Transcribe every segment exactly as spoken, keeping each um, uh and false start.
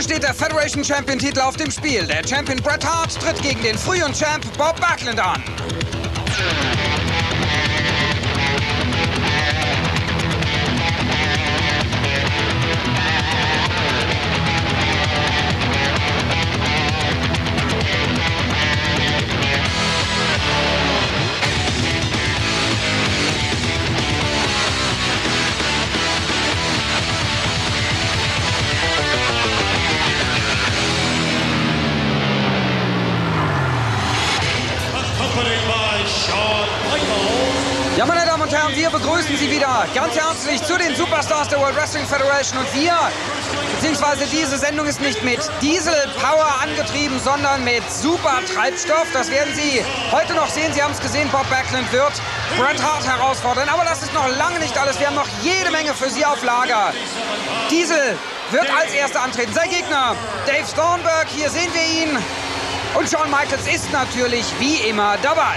Hier steht der Federation Champion Titel auf dem Spiel. Der Champion Bret Hart tritt gegen den frühen Champ Bob Backlund an. Ja, meine Damen und Herren, wir begrüßen Sie wieder ganz herzlich zu den Superstars der World Wrestling Federation. Und wir, beziehungsweise diese Sendung ist nicht mit Diesel-Power angetrieben, sondern mit Super-Treibstoff. Das werden Sie heute noch sehen. Sie haben es gesehen, Bob Backlund wird Bret Hart herausfordern. Aber das ist noch lange nicht alles. Wir haben noch jede Menge für Sie auf Lager. Diesel wird als Erster antreten. Sein Gegner, Dave Thornburg, hier sehen wir ihn. Und Shawn Michaels ist natürlich wie immer dabei.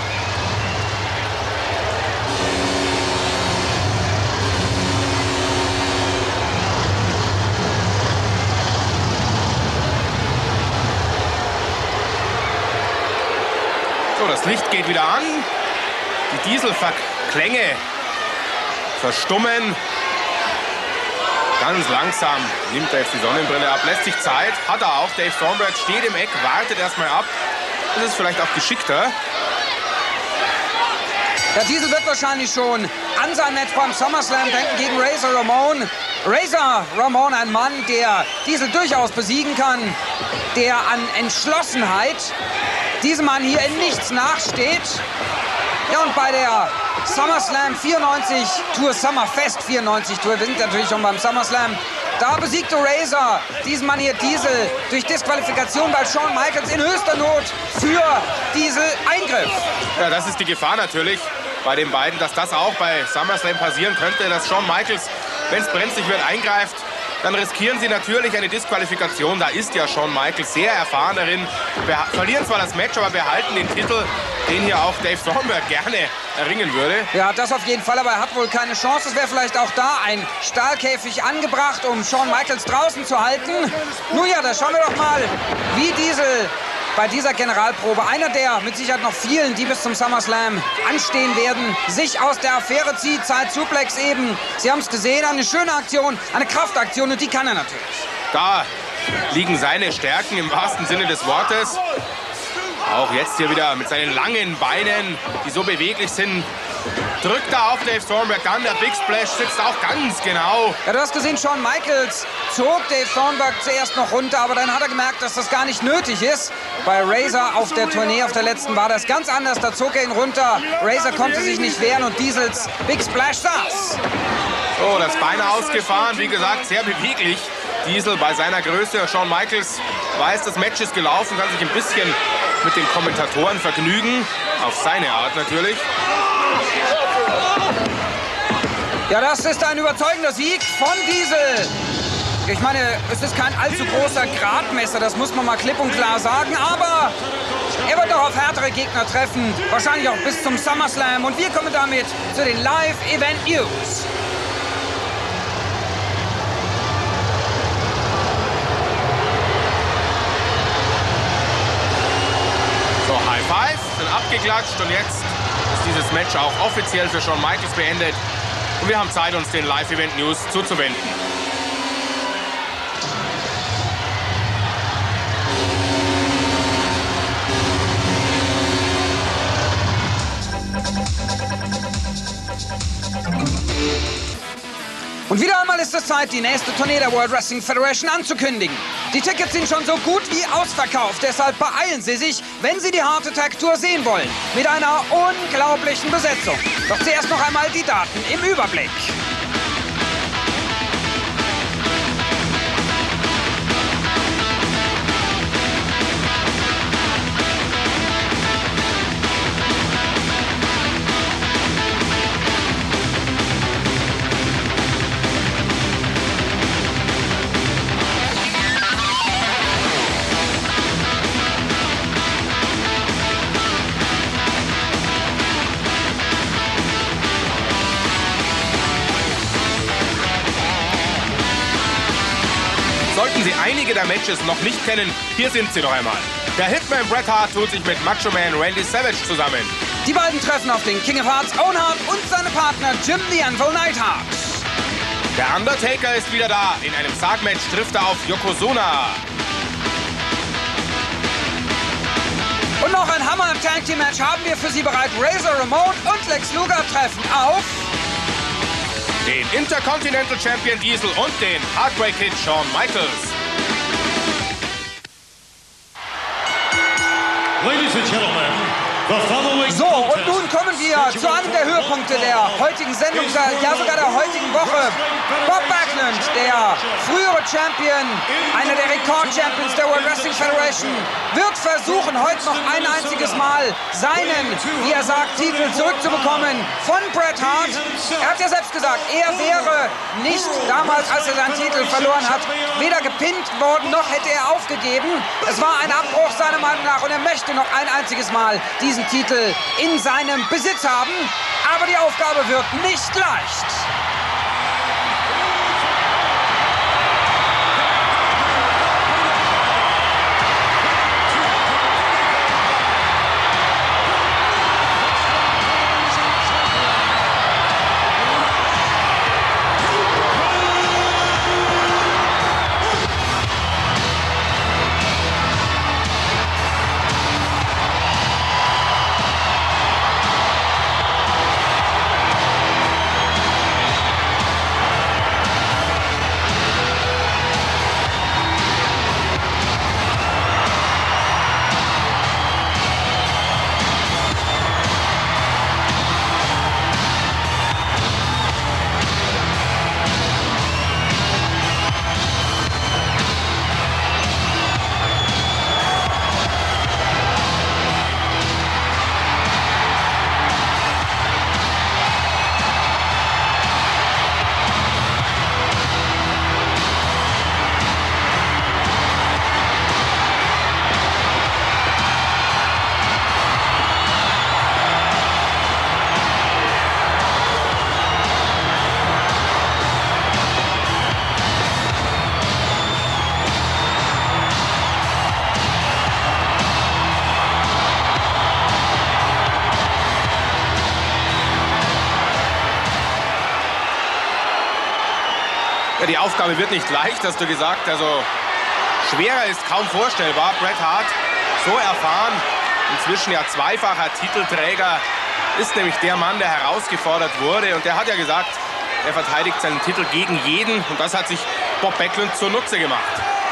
So, das Licht geht wieder an. Die Dieselklänge verstummen. Ganz langsam nimmt er jetzt die Sonnenbrille ab, lässt sich Zeit. Hat er auch. Dave Thornburg steht im Eck, wartet erstmal ab. Das ist vielleicht auch geschickter. Der Diesel wird wahrscheinlich schon an sein Match beim SummerSlam denken gegen Razor Ramon. Razor Ramon, ein Mann, der Diesel durchaus besiegen kann, der an Entschlossenheit diesem Mann hier in nichts nachsteht. Ja, und bei der SummerSlam vierundneunzig Tour, Summerfest vierundneunzig Tour, wir sind natürlich schon beim SummerSlam, da besiegte Razor diesen Mann hier Diesel durch Disqualifikation, weil Shawn Michaels in höchster Not für Diesel eingriff. Ja, das ist die Gefahr natürlich bei den beiden, dass das auch bei SummerSlam passieren könnte, dass Shawn Michaels, wenn es brenzlig wird, eingreift. Dann riskieren sie natürlich eine Disqualifikation. Da ist ja Shawn Michaels sehr erfahren darin. Beha verlieren zwar das Match, aber behalten den Titel, den hier auch Dave Thornburg gerne erringen würde. Ja, das auf jeden Fall, aber er hat wohl keine Chance. Es wäre vielleicht auch da ein Stahlkäfig angebracht, um Shawn Michaels draußen zu halten. Nun ja, da schauen wir doch mal, wie Diesel bei dieser Generalprobe, einer der mit Sicherheit noch vielen, die bis zum SummerSlam anstehen werden, sich aus der Affäre zieht. Side Suplex eben. Sie haben es gesehen, eine schöne Aktion, eine Kraftaktion, und die kann er natürlich. Da liegen seine Stärken im wahrsten Sinne des Wortes. Auch jetzt hier wieder mit seinen langen Beinen, die so beweglich sind, drückt er auf Dave Thornburg. Dann der Big Splash sitzt auch ganz genau. Ja, du hast gesehen, Shawn Michaels zog Dave Thornburg zuerst noch runter, aber dann hat er gemerkt, dass das gar nicht nötig ist. Bei Razor auf der Tournee, auf der letzten, war das ganz anders. Da zog er ihn runter. Razor konnte sich nicht wehren und Diesels Big Splash saß. So, das Bein ausgefahren. Wie gesagt, sehr beweglich. Diesel bei seiner Größe. Shawn Michaels weiß, das Match ist gelaufen, kann sich ein bisschen mit den Kommentatoren vergnügen. Auf seine Art natürlich. Ja, das ist ein überzeugender Sieg von Diesel. Ich meine, es ist kein allzu großer Gradmesser, das muss man mal klipp und klar sagen, aber er wird auch auf härtere Gegner treffen, wahrscheinlich auch bis zum SummerSlam. Und wir kommen damit zu den Live-Event-News. So, High Five sind abgeklatscht und jetzt ist dieses Match auch offiziell für Shawn Michaels beendet. Und wir haben Zeit, uns den Live-Event-News zuzuwenden. Und wieder einmal ist es Zeit, die nächste Tournee der World Wrestling Federation anzukündigen. Die Tickets sind schon so gut wie ausverkauft, deshalb beeilen Sie sich, wenn Sie die Heart Attack Tour sehen wollen. Mit einer unglaublichen Besetzung. Doch zuerst noch einmal die Daten im Überblick. Siege der Matches noch nicht kennen, hier sind sie noch einmal. Der Hitman Bret Hart tut sich mit Macho Man Randy Savage zusammen. Die beiden treffen auf den King of Hearts Owen Hart und seine Partner Jim the Anvil Neidhart. Der Undertaker ist wieder da. In einem Sargmatch trifft er auf Yokozuna. Und noch ein Hammer im Tag Team Match haben wir für Sie bereit. Razor Ramon und Lex Luger treffen auf den Intercontinental Champion Diesel und den Heartbreak Kid Shawn Michaels. Ladies and gentlemen, the following So, und nun kommen wir zu einem der Höhepunkte der heutigen Sendung, ja sogar der heutigen Woche. Bob Backlund, der frühere Champion, einer der Rekord-Champions der World Wrestling Federation, wird versuchen, heute noch ein einziges Mal seinen, wie er sagt, Titel zurückzubekommen von Bret Hart. Er hat ja selbst gesagt, er wäre nicht damals, als er seinen Titel verloren hat, weder gepinnt worden, noch hätte er aufgegeben. Es war ein Abbruch seiner Meinung nach und er möchte noch ein einziges Mal diesen Titel in seinem Besitz haben. Aber die Aufgabe wird nicht leicht. Ja, die Aufgabe wird nicht leicht, hast du gesagt. Also schwerer ist kaum vorstellbar. Bret Hart, so erfahren, inzwischen ja zweifacher Titelträger, ist nämlich der Mann, der herausgefordert wurde. Und der hat ja gesagt, er verteidigt seinen Titel gegen jeden. Und das hat sich Bob Backlund zunutze gemacht.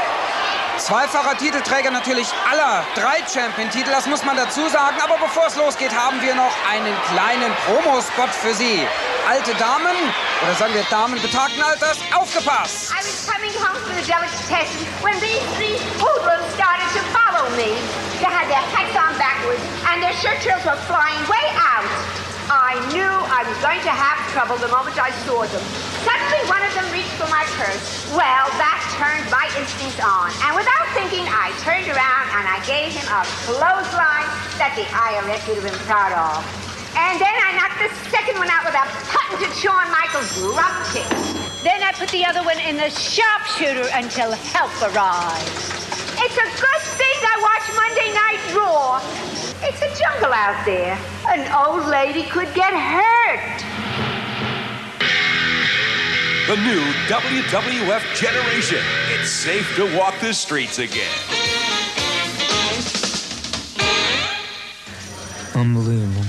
Zweifacher Titelträger natürlich aller drei Champion-Titel, das muss man dazu sagen. Aber bevor es losgeht, haben wir noch einen kleinen Promospot für Sie. Alte Damen, oder sagen wir Damen betagten Alters, aufgepasst! I was coming home from the delicatessen when these three hoodlums started to follow me. They had their hats on backwards and their shirt tails were flying way out. I knew I was going to have trouble the moment I saw them. Suddenly one of them reached for my purse. Well, that turned my instincts on. And without thinking, I turned around and I gave him a clothesline that the I R S would have been proud of. And then I knocked the second one out with a patented Shawn Michaels drop kick. Then I put the other one in the sharpshooter until help arrived. It's a good thing I watched Monday Night Raw. It's a jungle out there. An old lady could get hurt. The new W W F generation. It's safe to walk the streets again. Unbelievable.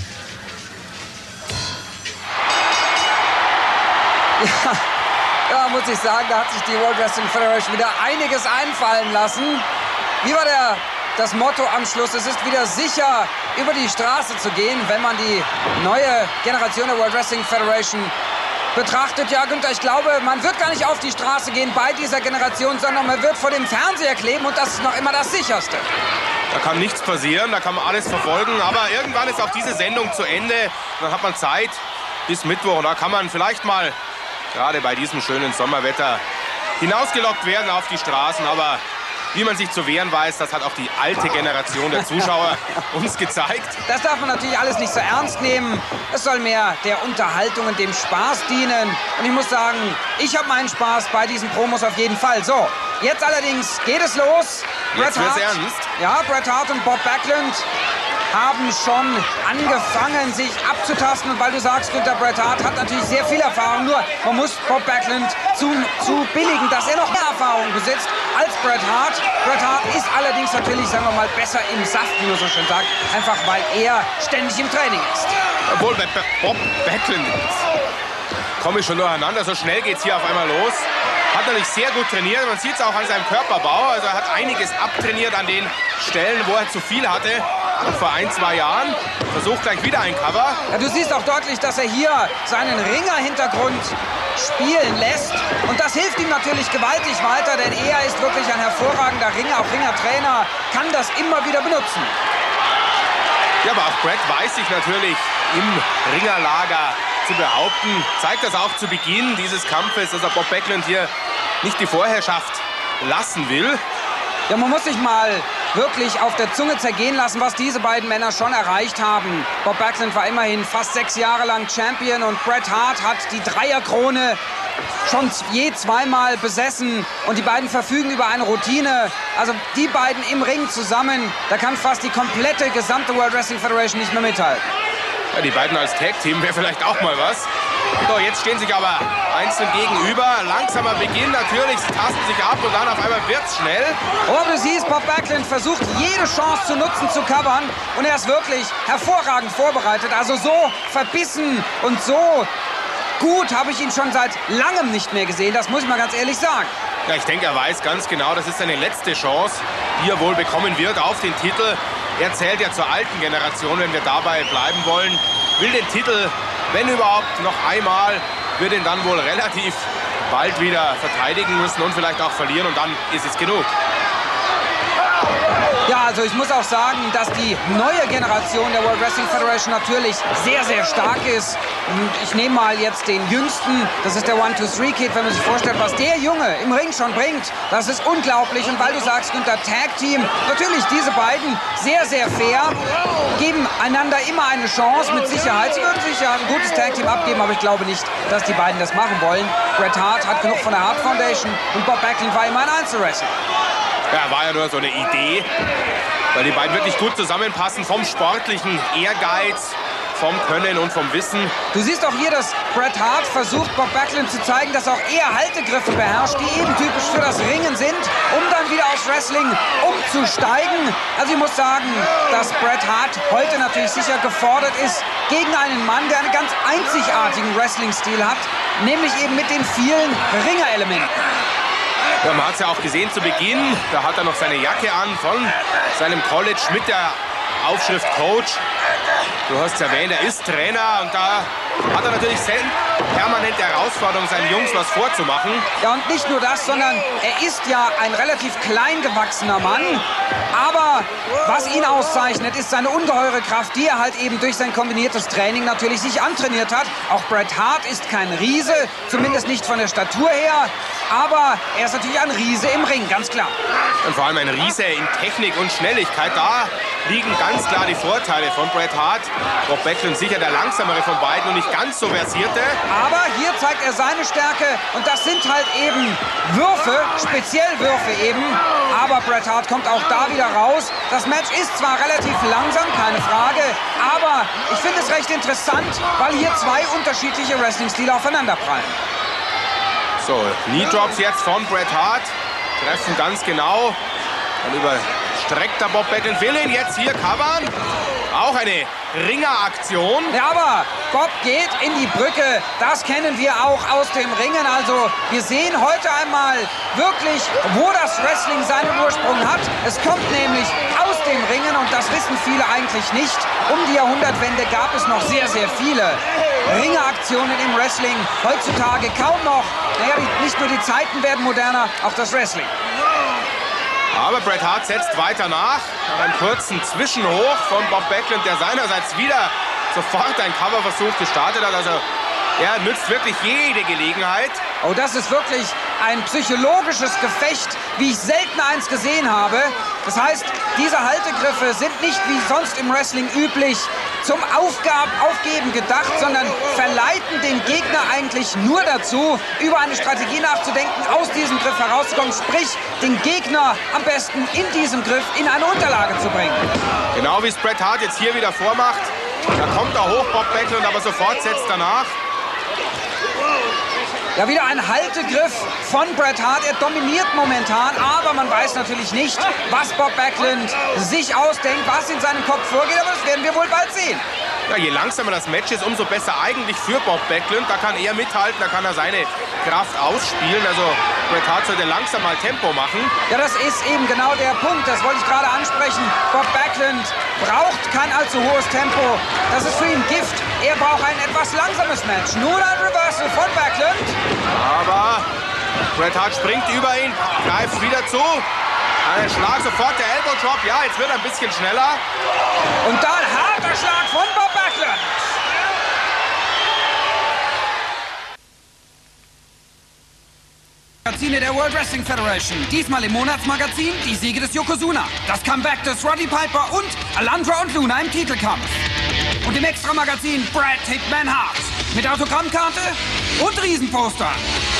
Ja, ja, muss ich sagen, da hat sich die World Wrestling Federation wieder einiges einfallen lassen. Wie war der, das Motto am Schluss? Es ist wieder sicher, über die Straße zu gehen, wenn man die neue Generation der World Wrestling Federation betrachtet. Ja, Günther, ich glaube, man wird gar nicht auf die Straße gehen bei dieser Generation, sondern man wird vor dem Fernseher kleben und das ist noch immer das Sicherste. Da kann nichts passieren, da kann man alles verfolgen, aber irgendwann ist auch diese Sendung zu Ende. Dann hat man Zeit bis Mittwoch und da kann man vielleicht mal, gerade bei diesem schönen Sommerwetter, hinausgelockt werden auf die Straßen, aber wie man sich zu wehren weiß, das hat auch die alte Generation der Zuschauer uns gezeigt. Das darf man natürlich alles nicht so ernst nehmen. Es soll mehr der Unterhaltung und dem Spaß dienen. Und ich muss sagen, ich habe meinen Spaß bei diesen Promos auf jeden Fall. So, jetzt allerdings geht es los. Jetzt wird's ernst. Ja, Bret Hart und Bob Backlund haben schon angefangen, sich abzutasten. Und weil du sagst, Günther, Bret Hart hat natürlich sehr viel Erfahrung. Nur man muss Bob Backlund zu, zu billigen, dass er noch mehr Erfahrung besitzt als Bret Hart. Bret Hart ist allerdings natürlich, sagen wir mal, besser im Saft, wie man so schön sagt. Einfach weil er ständig im Training ist. Obwohl bei Bob Backlund komme ich schon durcheinander. So schnell geht es hier auf einmal los. Hat natürlich sehr gut trainiert. Man sieht es auch an seinem Körperbau. Also er hat einiges abtrainiert an den Stellen, wo er zu viel hatte. Und vor ein, zwei Jahren versucht gleich wieder ein Cover. Ja, du siehst auch deutlich, dass er hier seinen Ringer-Hintergrund spielen lässt. Und das hilft ihm natürlich gewaltig weiter, denn er ist wirklich ein hervorragender Ringer, auch Ringertrainer, kann das immer wieder benutzen. Ja, aber auch Bret weiß sich natürlich im Ringerlager zu behaupten. Zeigt das auch zu Beginn dieses Kampfes, dass er Bob Backlund hier nicht die Vorherrschaft lassen will. Ja, man muss sich mal wirklich auf der Zunge zergehen lassen, was diese beiden Männer schon erreicht haben. Bob Backlund war immerhin fast sechs Jahre lang Champion und Bret Hart hat die Dreierkrone schon je zweimal besessen. Und die beiden verfügen über eine Routine. Also die beiden im Ring zusammen, da kann fast die komplette gesamte World Wrestling Federation nicht mehr mithalten. Ja, die beiden als Tag-Team wäre vielleicht auch mal was. So, jetzt stehen sich aber einzeln gegenüber. Langsamer Beginn natürlich, sie tasten sich ab und dann auf einmal wird's schnell. Oh, du siehst, Bob Backlund versucht jede Chance zu nutzen, zu covern. Und er ist wirklich hervorragend vorbereitet. Also so verbissen und so gut habe ich ihn schon seit langem nicht mehr gesehen. Das muss ich mal ganz ehrlich sagen. Ja, ich denke, er weiß ganz genau, das ist seine letzte Chance, die er wohl bekommen wird auf den Titel. Er zählt ja zur alten Generation, wenn wir dabei bleiben wollen. Will den Titel, wenn überhaupt, noch einmal. Wird ihn dann wohl relativ bald wieder verteidigen müssen und vielleicht auch verlieren. Und dann ist es genug. Ja, also ich muss auch sagen, dass die neue Generation der World Wrestling Federation natürlich sehr, sehr stark ist. Und ich nehme mal jetzt den Jüngsten, das ist der one two three Kid, wenn man sich vorstellt, was der Junge im Ring schon bringt. Das ist unglaublich. Und weil du sagst, Günther, Tag Team, natürlich diese beiden sehr, sehr fair, geben einander immer eine Chance, mit Sicherheit. Sie würden sich ja ein gutes Tag Team abgeben, aber ich glaube nicht, dass die beiden das machen wollen. Bret Hart hat genug von der Hart Foundation und Bob Backlund war immer ein Einzelwrestler. Ja, war ja nur so eine Idee, weil die beiden wirklich gut zusammenpassen vom sportlichen Ehrgeiz, vom Können und vom Wissen. Du siehst auch hier, dass Bret Hart versucht, Bob Backlund zu zeigen, dass auch er Haltegriffe beherrscht, die eben typisch für das Ringen sind, um dann wieder aufs Wrestling umzusteigen. Also ich muss sagen, dass Bret Hart heute natürlich sicher gefordert ist gegen einen Mann, der einen ganz einzigartigen Wrestling-Stil hat, nämlich eben mit den vielen Ringerelementen. Ja, man hat es ja auch gesehen zu Beginn, da hat er noch seine Jacke an von seinem College mit der Aufschrift Coach. Du hast es erwähnt, er ist Trainer und da hat er natürlich permanente Herausforderung, seinen Jungs was vorzumachen. Ja, und nicht nur das, sondern er ist ja ein relativ klein gewachsener Mann. Aber was ihn auszeichnet, ist seine ungeheure Kraft, die er halt eben durch sein kombiniertes Training natürlich sich antrainiert hat. Auch Bret Hart ist kein Riese, zumindest nicht von der Statur her. Aber er ist natürlich ein Riese im Ring, ganz klar. Und vor allem ein Riese in Technik und Schnelligkeit. Da liegen ganz klar die Vorteile von Bret Hart. Bob Backlund sicher der langsamere von beiden und nicht ganz so versierte. Aber hier zeigt er seine Stärke und das sind halt eben Würfe, speziell Würfe eben. Aber Bret Hart kommt auch da wieder raus. Das Match ist zwar relativ langsam, keine Frage, aber ich finde es recht interessant, weil hier zwei unterschiedliche Wrestling-Stile aufeinanderprallen. So, Knee Drops jetzt von Bret Hart. Treffen ganz genau. Dann überstreckt der Bob Backlund, will ihn jetzt hier covern. Auch eine Ringeraktion. Ja, aber Bob geht in die Brücke. Das kennen wir auch aus dem Ringen. Also wir sehen heute einmal wirklich, wo das Wrestling seinen Ursprung hat. Es kommt nämlich aus dem Ringen und das wissen viele eigentlich nicht. Um die Jahrhundertwende gab es noch sehr, sehr viele Ringeraktionen im Wrestling. Heutzutage kaum noch. Naja, nicht nur die Zeiten werden moderner, auch das Wrestling. Aber Bret Hart setzt weiter nach. Nach einem kurzen Zwischenhoch von Bob Backlund, der seinerseits wieder sofort einen Coverversuch gestartet hat. Also er nützt wirklich jede Gelegenheit. Oh, das ist wirklich ein psychologisches Gefecht, wie ich selten eins gesehen habe. Das heißt, diese Haltegriffe sind nicht wie sonst im Wrestling üblich zum Aufgaben, Aufgeben gedacht, sondern verleiten den Gegner eigentlich nur dazu, über eine Strategie nachzudenken, aus diesem Griff herauszukommen, sprich den Gegner am besten in diesem Griff in eine Unterlage zu bringen. Genau wie es Bret Hart jetzt hier wieder vormacht. Da kommt er hoch, Bob Backlund, aber sofort setzt danach. Ja, wieder ein Haltegriff von Bret Hart. Er dominiert momentan, aber man weiß natürlich nicht, was Bob Backlund sich ausdenkt, was in seinem Kopf vorgeht, aber das werden wir wohl bald sehen. Ja, je langsamer das Match ist, umso besser eigentlich für Bob Backlund. Da kann er mithalten, da kann er seine Kraft ausspielen. Also Bret Hart sollte langsam mal Tempo machen. Ja, das ist eben genau der Punkt. Das wollte ich gerade ansprechen. Bob Backlund braucht kein allzu hohes Tempo. Das ist für ihn Gift. Er braucht ein etwas langsames Match. Nun ein Reversal von Backlund. Aber Bret Hart springt über ihn, greift wieder zu. Ein Schlag, sofort der Elbow Drop. Ja, jetzt wird er ein bisschen schneller. Und dann harter Schlag von Bob Backlund. Magazine der World Wrestling Federation. Diesmal im Monatsmagazin die Siege des Yokozuna, das Comeback des Roddy Piper und Alundra und Luna im Titelkampf. Und im Extra-Magazin Bret Hitman Hart mit Autogrammkarte und Riesenposter.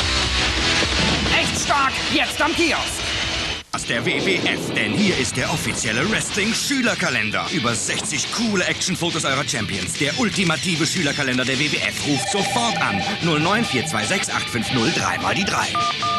Echt stark, jetzt am Kiosk. Aus der W W F, denn hier ist der offizielle Wrestling-Schülerkalender. Über sechzig coole Actionfotos eurer Champions. Der ultimative Schülerkalender der W W F ruft sofort an. null neun vier zwei sechs acht fünf null drei mal die drei.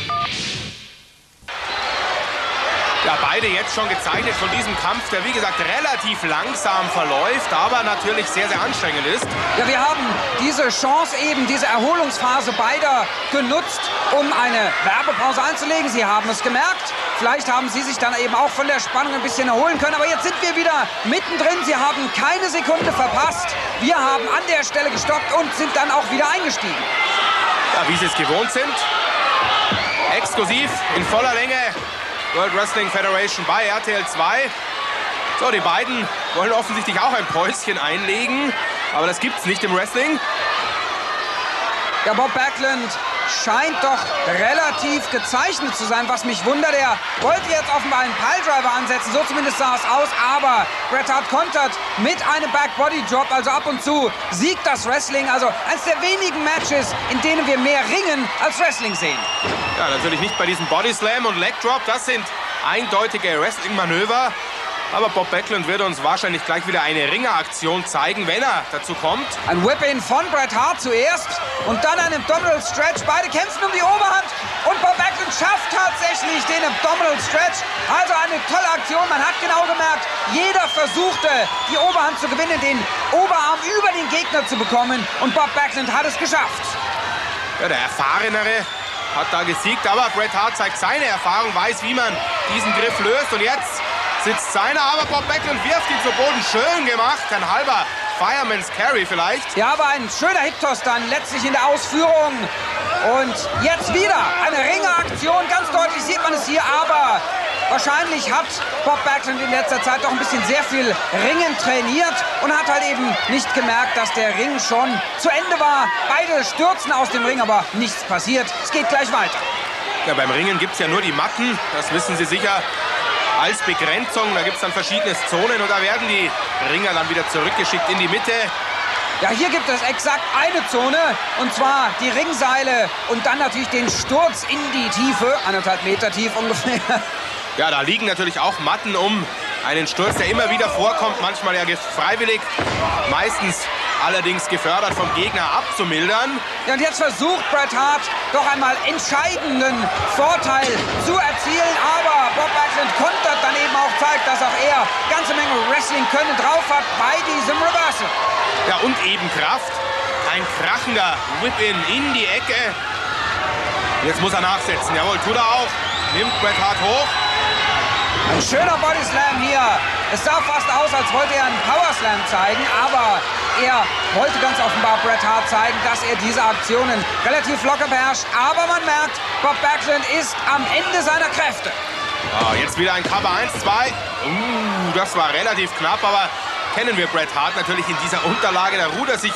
Ja, beide jetzt schon gezeichnet von diesem Kampf, der wie gesagt relativ langsam verläuft, aber natürlich sehr, sehr anstrengend ist. Ja, wir haben diese Chance eben, diese Erholungsphase beider genutzt, um eine Werbepause einzulegen. Sie haben es gemerkt. Vielleicht haben Sie sich dann eben auch von der Spannung ein bisschen erholen können. Aber jetzt sind wir wieder mittendrin. Sie haben keine Sekunde verpasst. Wir haben an der Stelle gestoppt und sind dann auch wieder eingestiegen. Ja, wie Sie es gewohnt sind. Exklusiv in voller Länge. World Wrestling Federation bei R T L zwei. So, die beiden wollen offensichtlich auch ein Päuschen einlegen. Aber das gibt's nicht im Wrestling. Ja, Bob Backlund scheint doch relativ gezeichnet zu sein, was mich wundert. Er wollte jetzt offenbar einen Piledriver ansetzen, so zumindest sah es aus, aber Bret Hart kontert mit einem Back-Body-Drop, also ab und zu siegt das Wrestling, also eines der wenigen Matches, in denen wir mehr Ringen als Wrestling sehen. Ja, natürlich nicht bei diesem Body Slam und Leg Drop, das sind eindeutige Wrestling-Manöver. Aber Bob Backlund wird uns wahrscheinlich gleich wieder eine Ringeraktion zeigen, wenn er dazu kommt. Ein Whip-In von Bret Hart zuerst und dann ein Abdominal Stretch. Beide kämpfen um die Oberhand und Bob Backlund schafft tatsächlich den Abdominal Stretch. Also eine tolle Aktion. Man hat genau gemerkt, jeder versuchte, die Oberhand zu gewinnen, den Oberarm über den Gegner zu bekommen. Und Bob Backlund hat es geschafft. Ja, der Erfahrenere hat da gesiegt, aber Bret Hart zeigt seine Erfahrung, weiß, wie man diesen Griff löst. Und jetzt sitzt seiner, aber Bob Backlund wirft ihn zu Boden. Schön gemacht, ein halber Fireman's Carry vielleicht. Ja, aber ein schöner Hip-Toss dann letztlich in der Ausführung. Und jetzt wieder eine Ringeraktion, ganz deutlich sieht man es hier, aber wahrscheinlich hat Bob Backlund in letzter Zeit doch ein bisschen sehr viel Ringen trainiert und hat halt eben nicht gemerkt, dass der Ring schon zu Ende war. Beide stürzen aus dem Ring, aber nichts passiert. Es geht gleich weiter. Ja, beim Ringen gibt es ja nur die Matten, das wissen Sie sicher. Als Begrenzung, da gibt es dann verschiedene Zonen und da werden die Ringer dann wieder zurückgeschickt in die Mitte. Ja, hier gibt es exakt eine Zone, und zwar die Ringseile und dann natürlich den Sturz in die Tiefe, anderthalb Meter tief ungefähr. Ja, da liegen natürlich auch Matten um einen Sturz, der immer wieder vorkommt, manchmal ja freiwillig, meistens allerdings gefördert vom Gegner abzumildern. Ja, und jetzt versucht Bret Hart doch einmal entscheidenden Vorteil zu erzielen, aber Bob Backlund kontert dann eben auch, zeigt, dass auch er ganze Menge Wrestling-Können drauf hat bei diesem Reversal. Ja, und eben Kraft. Ein krachender Whip-In in die Ecke. Jetzt muss er nachsetzen. Jawohl, tut er auch. Nimmt Bret Hart hoch. Ein schöner Bodyslam hier. Es sah fast aus, als wollte er einen Powerslam zeigen, aber er wollte ganz offenbar Bret Hart zeigen, dass er diese Aktionen relativ locker beherrscht. Aber man merkt, Bob Backlund ist am Ende seiner Kräfte. Oh, jetzt wieder ein Cover eins, zwei. Uh, das war relativ knapp, aber kennen wir Bret Hart natürlich in dieser Unterlage. Da ruht er sich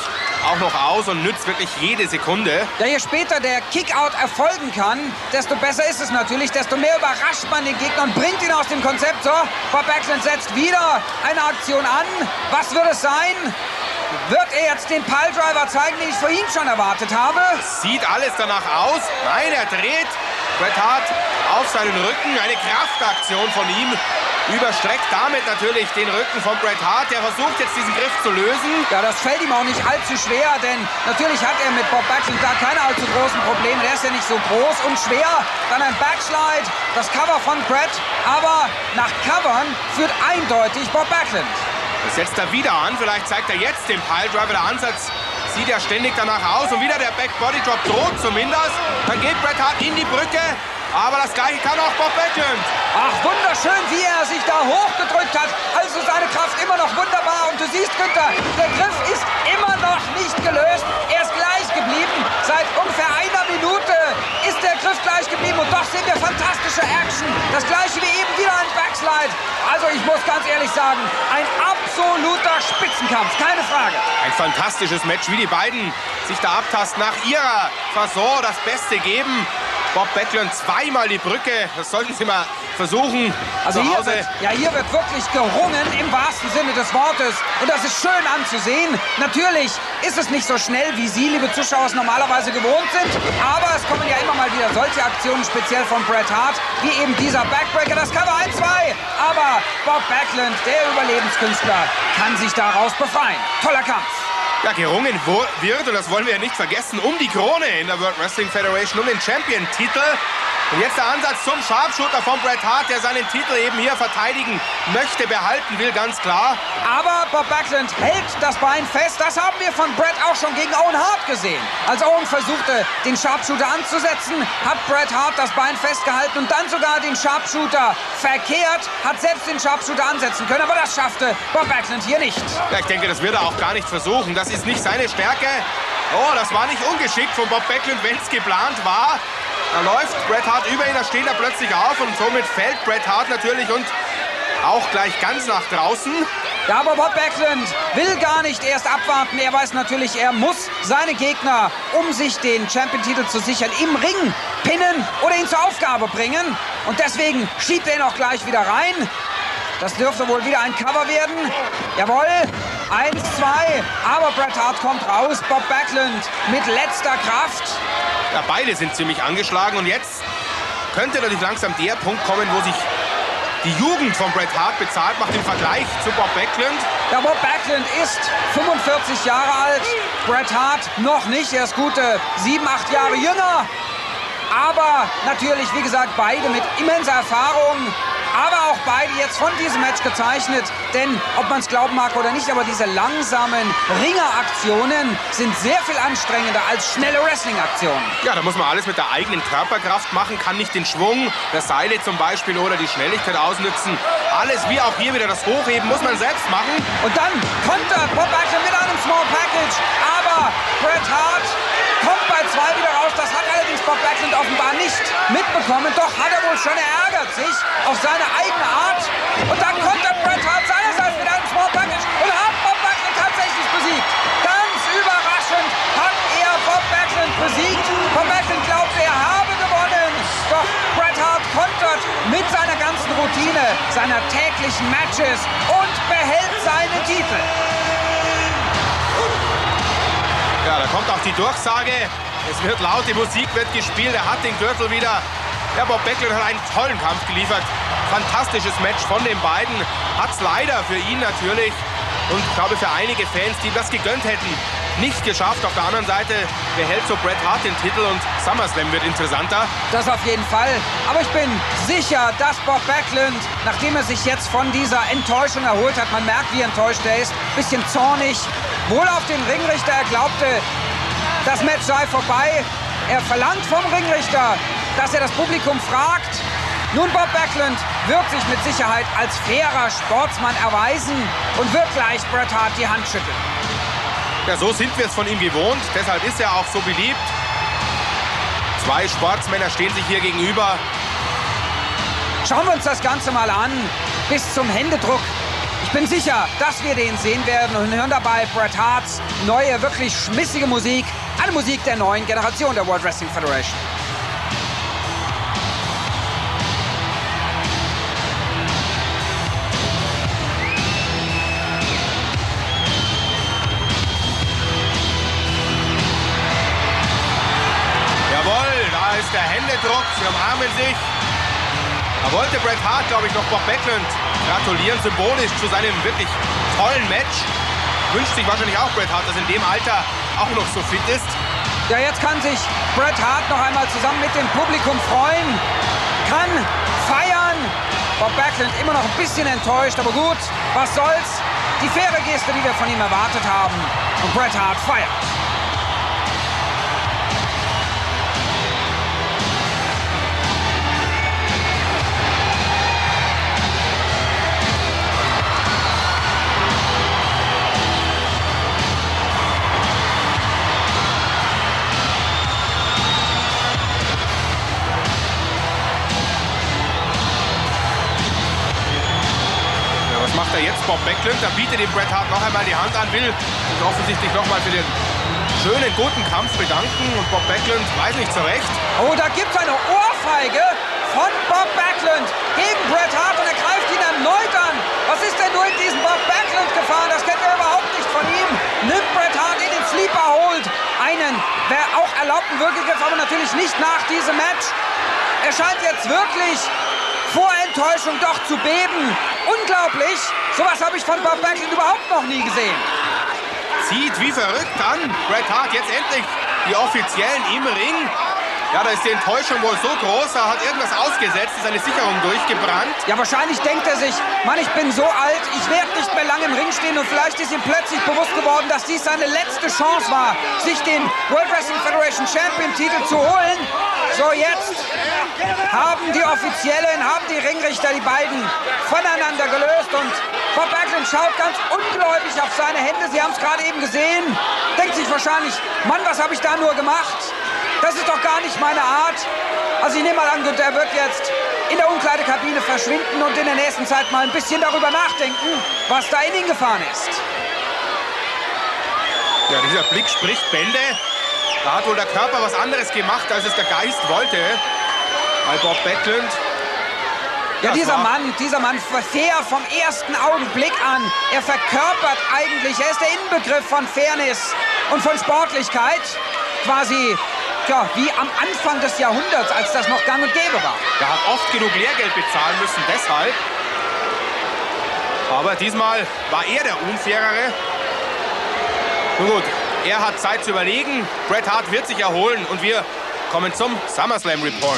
auch noch aus und nützt wirklich jede Sekunde. Ja, je später der Kickout erfolgen kann, desto besser ist es natürlich, desto mehr überrascht man den Gegner und bringt ihn aus dem Konzept. So, Bob Backlund setzt wieder eine Aktion an. Was wird es sein? Wird er jetzt den Piledriver zeigen, den ich vorhin schon erwartet habe? Sieht alles danach aus. Nein, er dreht Bret Hart auf seinen Rücken. Eine Kraftaktion von ihm. Überstreckt damit natürlich den Rücken von Bret Hart. Der versucht jetzt diesen Griff zu lösen. Ja, das fällt ihm auch nicht allzu schwer, denn natürlich hat er mit Bob Backlund da keine allzu großen Probleme. Der ist ja nicht so groß und schwer. Dann ein Backslide, das Cover von Bret. Aber nach Covern führt eindeutig Bob Backlund. Das setzt er wieder an. Vielleicht zeigt er jetzt den Piledriver. Der Ansatz sieht ja ständig danach aus. Und wieder der Back-Body-Drop droht zumindest. Dann geht Bret Hart in die Brücke. Aber das Gleiche kann auch Bob Backlund. Ach, wunderschön, wie er sich da hochgedrückt hat. Also seine Kraft immer noch wunderbar. Und du siehst, Günther, der Griff ist immer noch nicht gelöst. Er ist gleich geblieben. Seit ungefähr einer Minute ist der Griff gleich geblieben. Und doch sehen wir fantastische Action. Das Gleiche wie eben wieder ein Backslide. Also ich muss ganz ehrlich sagen, ein absoluter Spitzenkampf, keine Frage. Ein fantastisches Match, wie die beiden sich da abtasten, nach ihrer Fasson das Beste geben. Bob Backlund zweimal die Brücke, das sollten Sie mal versuchen. Also zu hier Hause. wird, ja, hier wird wirklich gerungen im wahrsten Sinne des Wortes. Und das ist schön anzusehen. Natürlich ist es nicht so schnell, wie Sie, liebe Zuschauer, es normalerweise gewohnt sind. Aber es kommen ja immer mal wieder solche Aktionen, speziell von Bret Hart, wie eben dieser Backbreaker, das Cover eins zwei. Aber Bob Backlund, der Überlebenskünstler, kann sich daraus befreien. Toller Kampf. Ja, gerungen wird, und das wollen wir ja nicht vergessen, um die Krone in der World Wrestling Federation, um den Champion-Titel. Und jetzt der Ansatz zum Sharpshooter von Bret Hart, der seinen Titel eben hier verteidigen möchte, behalten will, ganz klar. Aber Bob Backlund hält das Bein fest. Das haben wir von Bret auch schon gegen Owen Hart gesehen. Als Owen versuchte, den Sharpshooter anzusetzen, hat Bret Hart das Bein festgehalten und dann sogar den Sharpshooter verkehrt, hat selbst den Sharpshooter ansetzen können. Aber das schaffte Bob Backlund hier nicht. Ja, ich denke, das wird er auch gar nicht versuchen. Das ist nicht seine Stärke. Oh, das war nicht ungeschickt von Bob Backlund, wenn es geplant war. Da läuft Bret Hart über ihn, da steht er plötzlich auf und somit fällt Bret Hart natürlich und auch gleich ganz nach draußen. Ja, aber Bob Backlund will gar nicht erst abwarten. Er weiß natürlich, er muss seine Gegner, um sich den Champion-Titel zu sichern, im Ring pinnen oder ihn zur Aufgabe bringen. Und deswegen schiebt er ihn auch gleich wieder rein. Das dürfte wohl wieder ein Cover werden. Jawohl, eins, zwei. Aber Bret Hart kommt raus. Bob Backlund mit letzter Kraft. Ja, beide sind ziemlich angeschlagen und jetzt könnte natürlich langsam der Punkt kommen, wo sich die Jugend von Bret Hart bezahlt macht im Vergleich zu Bob Backlund. Ja, Bob Backlund ist fünfundvierzig Jahre alt, Bret Hart noch nicht, er ist gute sieben, acht Jahre jünger. Aber natürlich, wie gesagt, beide mit immenser Erfahrung. Aber auch beide jetzt von diesem Match gezeichnet. Denn, ob man es glauben mag oder nicht, aber diese langsamen Ringeraktionen sind sehr viel anstrengender als schnelle Wrestling-Aktionen. Ja, da muss man alles mit der eigenen Körperkraft machen, kann nicht den Schwung der Seile zum Beispiel oder die Schnelligkeit ausnützen. Alles, wie auch hier wieder das Hochheben, muss man selbst machen. Und dann kontert Bob Backlund mit einem Small Package. Aber Bret Hart kommt bei zwei wieder raus. Das hat allerdings Bob Backlund offenbar nicht mitbekommen. Doch hat er wohl schon, er ärgert sich auf seine eigene Art. Und dann kontert Bret Hart seinerseits mit einem Small Package und hat Bob Backlund tatsächlich besiegt. Ganz überraschend hat er Bob Backlund besiegt. Bob Backlund glaubte, er habe gewonnen. Doch Bret Hart kontert mit seiner ganzen Routine, seiner täglichen Matches und behält seine Titel. Ja, da kommt auch die Durchsage. Es wird laut, die Musik wird gespielt. Er hat den Gürtel wieder. Ja, Bob Backlund hat einen tollen Kampf geliefert. Fantastisches Match von den beiden. Hat es leider für ihn natürlich und ich glaube für einige Fans, die das gegönnt hätten, nicht geschafft. Auf der anderen Seite behält so Bret Hart den Titel und SummerSlam wird interessanter. Das auf jeden Fall. Aber ich bin sicher, dass Bob Backlund, nachdem er sich jetzt von dieser Enttäuschung erholt hat, man merkt, wie enttäuscht er ist, bisschen zornig, wohl auf den Ringrichter. Er glaubte, das Match sei vorbei. Er verlangt vom Ringrichter, dass er das Publikum fragt. Nun, Bob Backlund wird sich mit Sicherheit als fairer Sportsmann erweisen und wird gleich Bret Hart die Hand schütteln. Ja, so sind wir es von ihm gewohnt. Deshalb ist er auch so beliebt. Zwei Sportsmänner stehen sich hier gegenüber. Schauen wir uns das Ganze mal an. Bis zum Händedruck Ich bin sicher, dass wir den sehen werden und hören dabei Bret Harts neue, wirklich schmissige Musik. Eine Musik der neuen Generation der World Wrestling Federation. Da ist der Händedruck, sie umarmen sich. Da wollte Bret Hart, glaube ich, noch Bob Backlund gratulieren, symbolisch zu seinem wirklich tollen Match. Wünscht sich wahrscheinlich auch Bret Hart, dass in dem Alter auch noch so fit ist. Ja, jetzt kann sich Bret Hart noch einmal zusammen mit dem Publikum freuen, kann feiern. Bob Backlund immer noch ein bisschen enttäuscht, aber gut, was soll's. Die faire Geste, die wir von ihm erwartet haben. Und Bret Hart feiert. Macht er jetzt Bob Backlund, da bietet ihm Bret Hart noch einmal die Hand an, will sich offensichtlich noch mal für den schönen, guten Kampf bedanken und Bob Backlund weiß nicht so recht. Oh, da gibt es eine Ohrfeige von Bob Backlund gegen Bret Hart und er greift ihn erneut an. Was ist denn nur in diesen Bob Backlund gefahren? Das kennt er überhaupt nicht von ihm. Nimmt Bret Hart in den Sleeper, holt einen, wer auch erlaubten Würgegriff, aber natürlich nicht nach diesem Match. Er scheint jetzt wirklich vor Enttäuschung doch zu beben. Unglaublich. Sowas habe ich von Bob Backlund überhaupt noch nie gesehen. Zieht wie verrückt an. Bret Hart jetzt endlich die Offiziellen im Ring. Ja, da ist die Enttäuschung wohl so groß. Er hat irgendwas ausgesetzt, ist eine Sicherung durchgebrannt. Ja, wahrscheinlich denkt er sich, Mann, ich bin so alt, ich werde nicht mehr lange im Ring stehen. Und vielleicht ist ihm plötzlich bewusst geworden, dass dies seine letzte Chance war, sich den World Wrestling Federation Champion-Titel zu holen. So, jetzt haben die Offiziellen, haben die Ringrichter die beiden voneinander gelöst. Und Bob Backlund schaut ganz ungläubig auf seine Hände. Sie haben es gerade eben gesehen. Denkt sich wahrscheinlich, Mann, was habe ich da nur gemacht? Das ist doch gar nicht meine Art. Also ich nehme mal an, gut, er wird jetzt in der Umkleidekabine verschwinden und in der nächsten Zeit mal ein bisschen darüber nachdenken, was da in ihn gefahren ist. Ja, dieser Blick spricht Bände. Da hat wohl der Körper was anderes gemacht, als es der Geist wollte. Bei Bob Backlund. Ja, dieser Mann, dieser Mann fair vom ersten Augenblick an. Er verkörpert eigentlich, er ist der Inbegriff von Fairness und von Sportlichkeit. Quasi, ja, wie am Anfang des Jahrhunderts, als das noch gang und gäbe war. Er hat oft genug Lehrgeld bezahlen müssen, deshalb. Aber diesmal war er der Unfairere. Nun gut, er hat Zeit zu überlegen. Bret Hart wird sich erholen und wir kommen zum SummerSlam Report.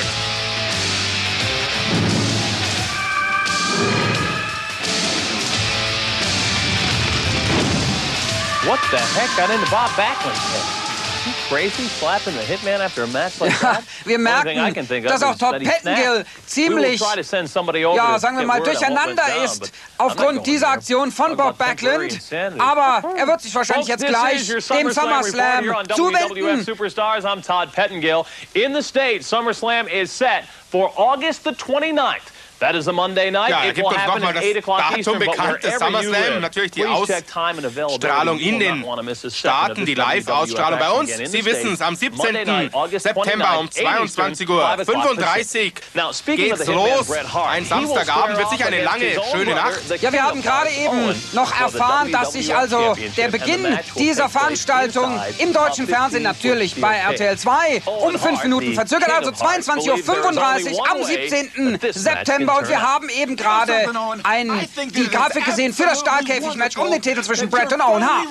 What the heck got into Bob Backlund's head? Crazy, slapping the Hitman after a match like Ja, that? wir merken, dass auch Todd Pettengill ziemlich, ja, sagen wir mal, durcheinander ist aufgrund dieser Aktion von Bob Backlund. Aber er wird sich wahrscheinlich jetzt gleich dem SummerSlam zuwenden. Superstars, I'm Todd Pettengill. In the States, SummerSlam is set for August the twenty-ninth. That is a Monday night. Ja, er It gibt will uns happen nochmal at eight das o'clock Datum Eastern, but bekannt, das wherever you SummerSlam, live, natürlich die please check time and availability. Ausstrahlung You in will den not want to miss a second of Staaten, die this W W F Live-Ausstrahlung bei uns. action in Sie the wissen es, am States. Monday siebzehnten night, August September um twenty-ninth, zweiundzwanzig Uhr fünfunddreißig Now, speaking of geht's the Hitman los. Bret Hart, Ein he will Samstagabend wird square sicher eine off lange, against his own schöne brother, Nacht. the Ja, wir King haben of gerade Hearts, eben Owen, noch for the erfahren, W dass W sich F also Championship der and the Beginn match will dieser take place Veranstaltung inside im deutschen of Fernsehen fifteen natürlich Steel bei Pit. R T L zwei um fünf Minuten verzögert, also zweiundzwanzig Uhr fünfunddreißig am siebzehnten September. Und wir haben eben gerade ein, die Grafik gesehen für das Stahlkäfig-Match um den Titel zwischen Bret und Owen Hart.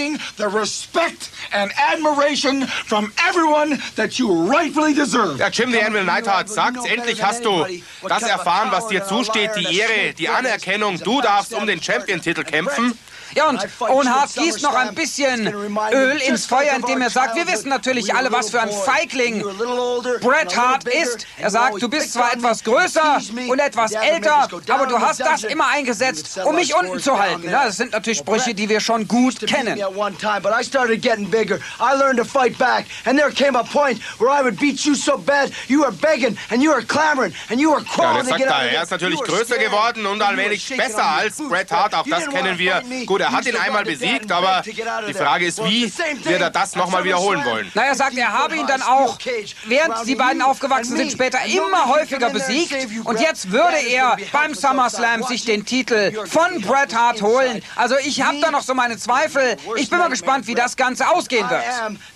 Ja, Jim the Anvil Neidhart sagt, endlich hast du das erfahren, was dir zusteht, die Ehre, die Anerkennung. Du darfst um den Champion-Titel kämpfen. Ja, und Owen Hart gießt noch ein bisschen Öl ins Feuer, indem er sagt, wir wissen natürlich alle, was für ein Feigling Bret Hart ist. Er sagt, du bist zwar etwas größer und und etwas älter, aber du hast das immer eingesetzt, um mich unten zu halten. Ja, das sind natürlich Sprüche, die wir schon gut kennen. Ja, das sagt er. Er ist natürlich größer geworden und allmählich besser als Bret Hart. Auch das kennen wir. Gut, er hat ihn einmal besiegt, aber die Frage ist, wie wird er das nochmal wiederholen wollen? Na, er sagt, er habe ihn dann auch, während die beiden aufgewachsen sind, später immer häufiger besiegt. Und jetzt würde er beim SummerSlam sich den Titel von Bret Hart holen. Also ich habe da noch so meine Zweifel. Ich bin mal gespannt, wie das Ganze ausgehen wird.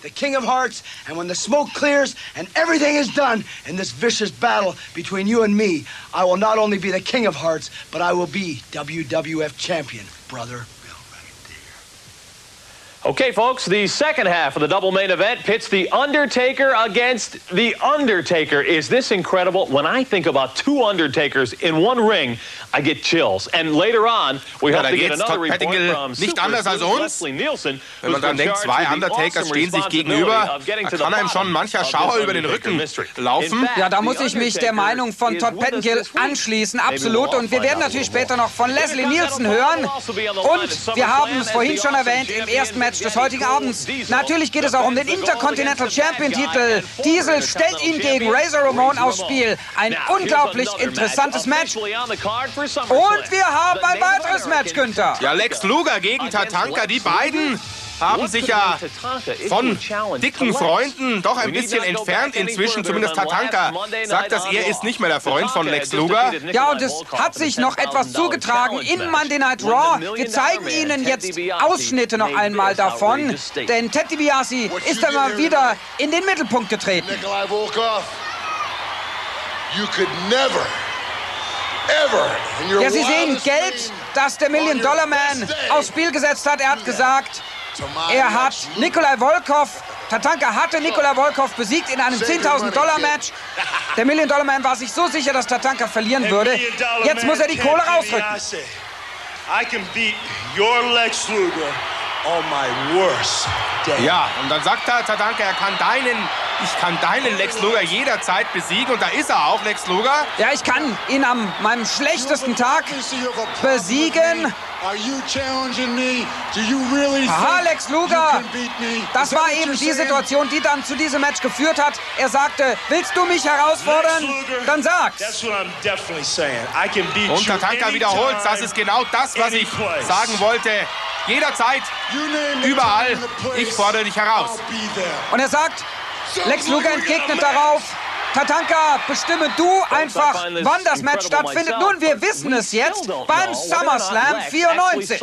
Between you and me, I will not only be the King of Hearts, but I will be W W F Champion, brother. Okay, folks, the second half of the double main event pits The Undertaker against The Undertaker. Is this incredible? When I think about two Undertakers in one ring, I get chills. And later on, we ja, hope to get another Todd report from nicht anders als uns. Leslie Nielsen. Wenn man dann denkt, zwei Undertakers stehen sich gegenüber, da kann einem schon mancher Schauer über den Rücken laufen. Ja, da muss ich mich der Meinung von Todd Pettengill anschließen, absolut. Und wir werden natürlich später noch von Leslie Nielsen hören. Und wir haben es vorhin schon erwähnt, im ersten Match des heutigen Abends. Natürlich geht es auch um den Intercontinental Champion-Titel. Diesel stellt ihn gegen Razor Ramon aufs Spiel. Ein unglaublich interessantes Match. Und wir haben ein weiteres Match, Günther. Ja, Lex Luger gegen Tatanka, die beiden haben sich ja von dicken Freunden doch ein bisschen entfernt inzwischen. Zumindest Tatanka sagt, dass er ist nicht mehr der Freund von Lex Luger. Ja, und es hat sich noch etwas zugetragen in Monday Night Raw. Wir zeigen Ihnen jetzt Ausschnitte noch einmal davon, denn Ted DiBiase ist immer wieder in den Mittelpunkt getreten. Nikolai Volkov, you could never, ever in your Ja, Sie sehen Geld, das der Million-Dollar-Man aufs Spiel gesetzt hat. Er hat gesagt, er hat Nikolai Volkov, Tatanka hatte Nikolai Volkov besiegt in einem zehntausend Dollar Match. Der Million Dollar Man war sich so sicher, dass Tatanka verlieren würde. Jetzt muss er die Kohle rausrücken. I can beat your Lex Luger on my worst day. Ja, und dann sagt er, Tatanka, er kann deinen, ich kann deinen Lex Luger jederzeit besiegen. Und da ist er auch, Lex Luger. Ja, ich kann ihn an meinem schlechtesten Tag besiegen. Aha, Lex Luger, das war eben die Situation, die dann zu diesem Match geführt hat. Er sagte, willst du mich herausfordern? Dann sag's. Und Tatanka wiederholt, das ist genau das, was ich sagen wollte. Jederzeit, überall, ich fordere dich heraus. Und er sagt, Lex Luger entgegnet darauf, Tatanka, bestimme du einfach, wann das Match stattfindet. Nun, wir wissen es jetzt beim SummerSlam vierundneunzig.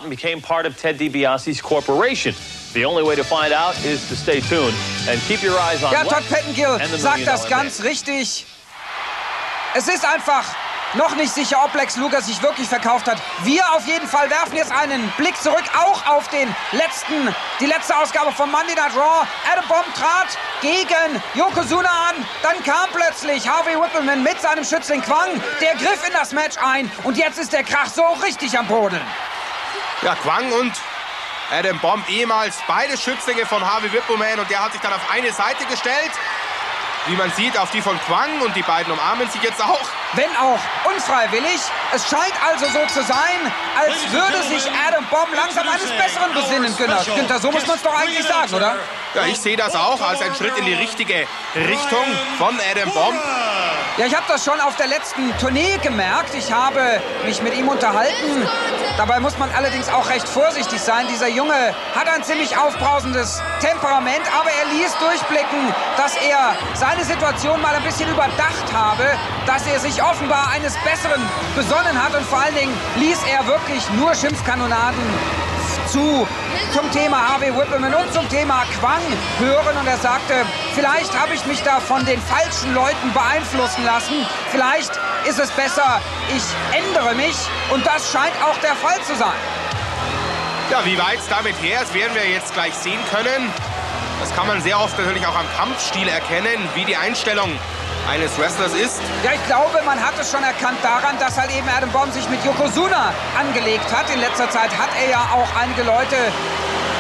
The only way to find out is to stay tuned and keep your eyes on Ja, Todd Pettengill sagt das ganz richtig. Es ist einfach noch nicht sicher, ob Lex Luger sich wirklich verkauft hat. Wir auf jeden Fall werfen jetzt einen Blick zurück, auch auf den letzten, die letzte Ausgabe von Monday Night Raw. Adam Bomb trat gegen Yokozuna an. Dann kam plötzlich Harvey Whippleman mit seinem Schützling Kwang. Der griff in das Match ein und jetzt ist der Krach so richtig am Boden. Ja, Kwang und Adam Bomb, ehemals beide Schützlinge von Harvey Whippleman, und der hat sich dann auf eine Seite gestellt. Wie man sieht, auf die von Kwang, und die beiden umarmen sich jetzt auch. Wenn auch unfreiwillig. Es scheint also so zu sein, als würde sich Adam Bomb langsam eines Besseren besinnen, Günther. Günther, so muss man es doch eigentlich sagen, oder? Ja, ich sehe das auch als einen Schritt in die richtige Richtung von Adam Bomb. Ja, ich habe das schon auf der letzten Tournee gemerkt. Ich habe mich mit ihm unterhalten. Dabei muss man allerdings auch recht vorsichtig sein. Dieser Junge hat ein ziemlich aufbrausendes Temperament, aber er ließ durchblicken, dass er seine Situation mal ein bisschen überdacht habe, dass er sich offenbar eines Besseren besonnen hat, und vor allen Dingen ließ er wirklich nur Schimpfkanonaden zu zum Thema Harvey Whippleman und zum Thema Kwang hören, und er sagte, vielleicht habe ich mich da von den falschen Leuten beeinflussen lassen. Vielleicht ist es besser, ich ändere mich, und das scheint auch der Fall zu sein. Ja, wie weit es damit her ist, werden wir jetzt gleich sehen können. Das kann man sehr oft natürlich auch am Kampfstil erkennen, wie die Einstellung eines Wrestlers ist. Ja, ich glaube, man hat es schon erkannt daran, dass halt eben Adam Bomb sich mit Yokozuna angelegt hat. In letzter Zeit hat er ja auch einige Leute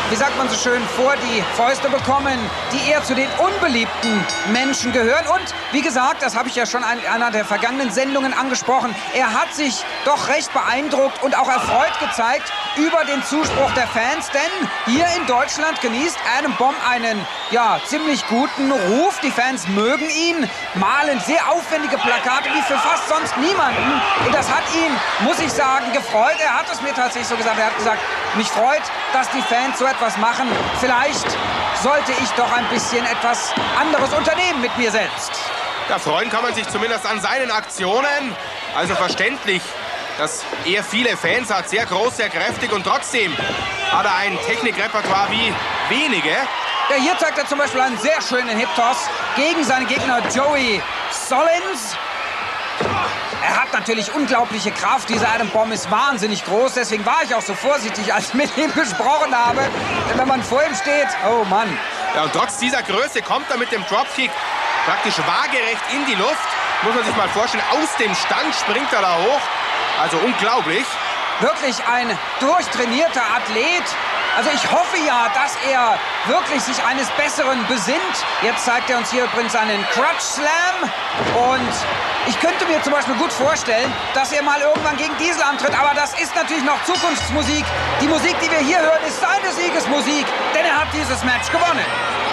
wie sagt man so schön, vor die Fäuste bekommen, die eher zu den unbeliebten Menschen gehören. Und wie gesagt, das habe ich ja schon in einer der vergangenen Sendungen angesprochen, er hat sich doch recht beeindruckt und auch erfreut gezeigt über den Zuspruch der Fans, denn hier in Deutschland genießt Adam Bomb einen, ja, ziemlich guten Ruf. Die Fans mögen ihn, malen sehr aufwendige Plakate wie für fast sonst niemanden. Und das hat ihn, muss ich sagen, gefreut. Er hat es mir tatsächlich so gesagt. Er hat gesagt, mich freut, dass die Fans so etwas machen. Vielleicht sollte ich doch ein bisschen etwas anderes unternehmen mit mir selbst. Ja, freuen kann man sich zumindest an seinen Aktionen. Also verständlich, dass er viele Fans hat, sehr groß, sehr kräftig und trotzdem hat er ein Technikrepertoire wie wenige. Ja, hier zeigt er zum Beispiel einen sehr schönen Hip-Toss gegen seinen Gegner Joey Solins. Er hat natürlich unglaubliche Kraft. Dieser Adam Bomb ist wahnsinnig groß. Deswegen war ich auch so vorsichtig, als ich mit ihm gesprochen habe. Denn wenn man vor ihm steht, oh Mann. Ja, und trotz dieser Größe kommt er mit dem Dropkick praktisch waagerecht in die Luft. Muss man sich mal vorstellen, aus dem Stand springt er da hoch. Also unglaublich. Wirklich ein durchtrainierter Athlet. Also ich hoffe ja, dass er wirklich sich eines Besseren besinnt. Jetzt zeigt er uns hier übrigens einen Crutch Slam. Und ich könnte mir zum Beispiel gut vorstellen, dass er mal irgendwann gegen Diesel antritt. Aber das ist natürlich noch Zukunftsmusik. Die Musik, die wir hier hören, ist seine Siegesmusik. Denn er hat dieses Match gewonnen.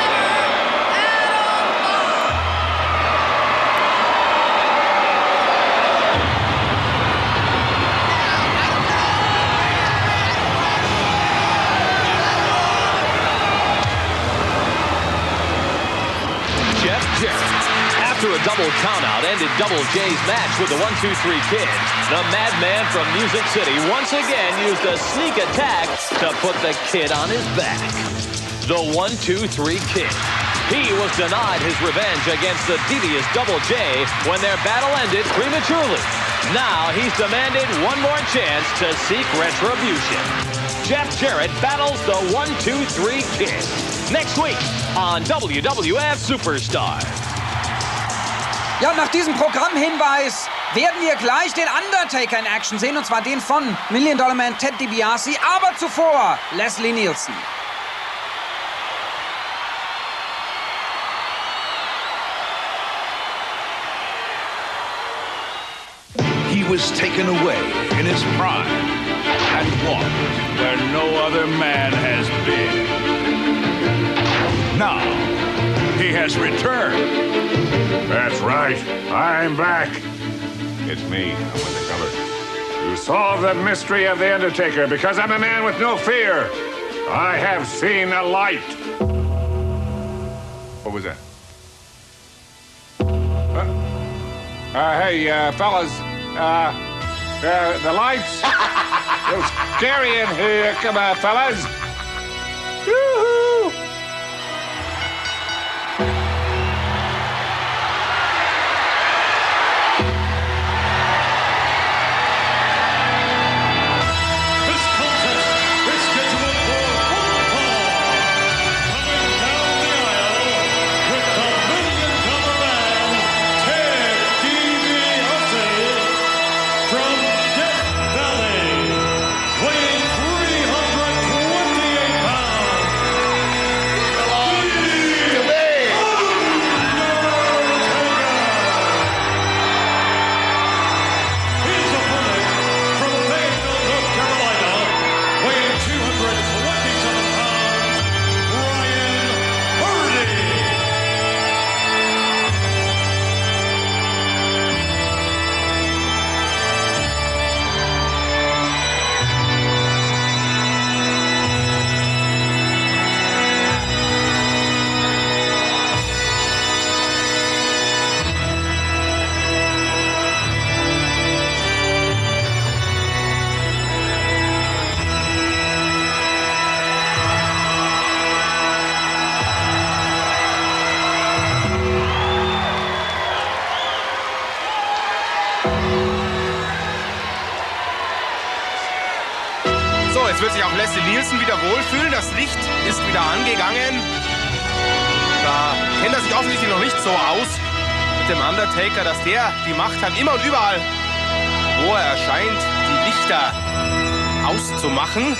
After a double countout ended Double J's match with the one two three Kid, the Madman from Music City once again used a sneak attack to put the Kid on his back. The one two three Kid. He was denied his revenge against the devious Double J when their battle ended prematurely. Now he's demanded one more chance to seek retribution. Jeff Jarrett battles the one two three Kid. Next week on W W F Superstar. Ja, und nach diesem Programmhinweis werden wir gleich den Undertaker in Action sehen, und zwar den von Million Dollar Man Ted DiBiase, aber zuvor Leslie Nielsen. He was taken away in his prime and walked where no other man has been. Now, he has returned. That's right. I'm back. It's me. I'm undercover. To solve the mystery of The Undertaker, because I'm a man with no fear. I have seen the light. What was that? Uh, uh, hey, uh, fellas. Uh, uh, the lights. It's scary in here. Come on, fellas. Yoo-hoo! Jetzt wird sich auch Leslie Nielsen wieder wohlfühlen. Das Licht ist wieder angegangen. Da kennt er sich offensichtlich noch nicht so aus mit dem Undertaker, dass der die Macht hat, immer und überall, wo er erscheint, die Lichter auszumachen.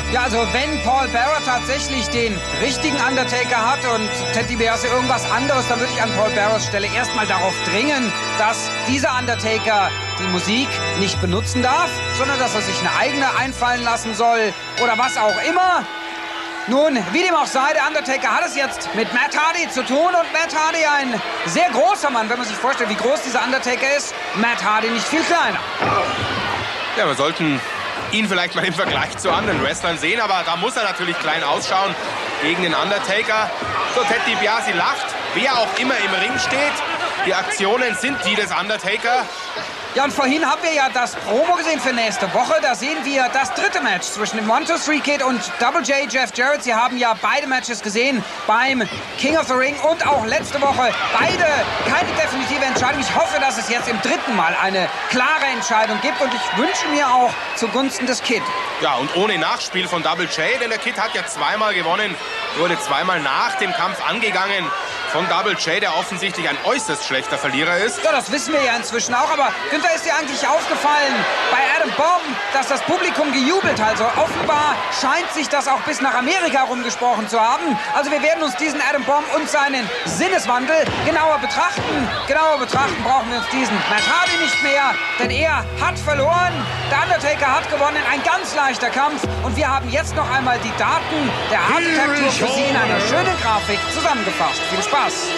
Ja, also wenn Paul Bearer tatsächlich den richtigen Undertaker hat und Ted DiBiase irgendwas anderes, dann würde ich an Paul Bearers Stelle erstmal darauf dringen, dass dieser Undertaker die Musik nicht benutzen darf, sondern dass er sich eine eigene einfallen lassen soll oder was auch immer. Nun, wie dem auch sei, der Undertaker hat es jetzt mit Matt Hardy zu tun und Matt Hardy ein sehr großer Mann, wenn man sich vorstellt, wie groß dieser Undertaker ist. Matt Hardy nicht viel kleiner. Ja, wir sollten ihn vielleicht mal im Vergleich zu anderen Wrestlern sehen, aber da muss er natürlich klein ausschauen gegen den Undertaker. So, Ted DiBiase lacht, wer auch immer im Ring steht. Die Aktionen sind die des Undertaker. Ja, und vorhin haben wir ja das Promo gesehen für nächste Woche. Da sehen wir das dritte Match zwischen dem one two three Kid und Double J, Jeff Jarrett. Sie haben ja beide Matches gesehen beim King of the Ring und auch letzte Woche. Beide keine definitive Entscheidung. Ich hoffe, dass es jetzt im dritten Mal eine klare Entscheidung gibt. Und ich wünsche mir auch zugunsten des Kid. Ja, und ohne Nachspiel von Double J, denn der Kid hat ja zweimal gewonnen, wurde zweimal nach dem Kampf angegangen von Double J, der offensichtlich ein äußerst schlechter Verlierer ist. Ja, das wissen wir ja inzwischen auch, aber Günther, ist dir eigentlich aufgefallen bei Adam Bomb, dass das Publikum gejubelt hat? Also offenbar scheint sich das auch bis nach Amerika rumgesprochen zu haben. Also wir werden uns diesen Adam Bomb und seinen Sinneswandel genauer betrachten. Genauer betrachten brauchen wir uns diesen Matt Hardy nicht mehr, denn er hat verloren. Der Undertaker hat gewonnen, ein ganz leichter Kampf. Und wir haben jetzt noch einmal die Daten der Heart Attack Tour für Sie in einer schönen Grafik zusammengefasst. Viel Spaß!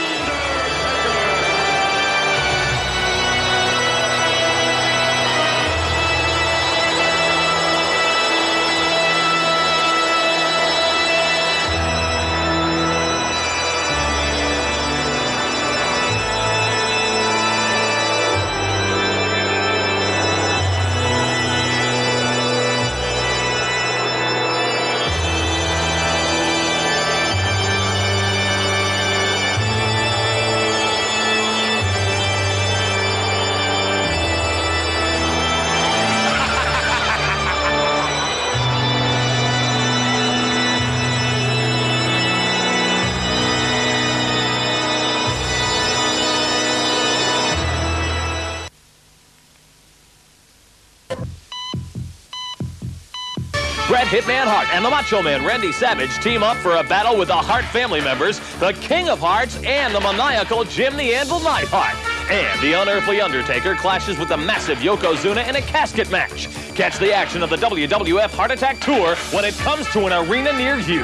Bret Hitman Hart and the Macho Man Randy Savage team up for a battle with the Hart family members, the King of Hearts and the maniacal Jim the Anvil Neidhart. And the unearthly Undertaker clashes with the massive Yokozuna in a casket match. Catch the action of the W W F Heart Attack Tour when it comes to an arena near you.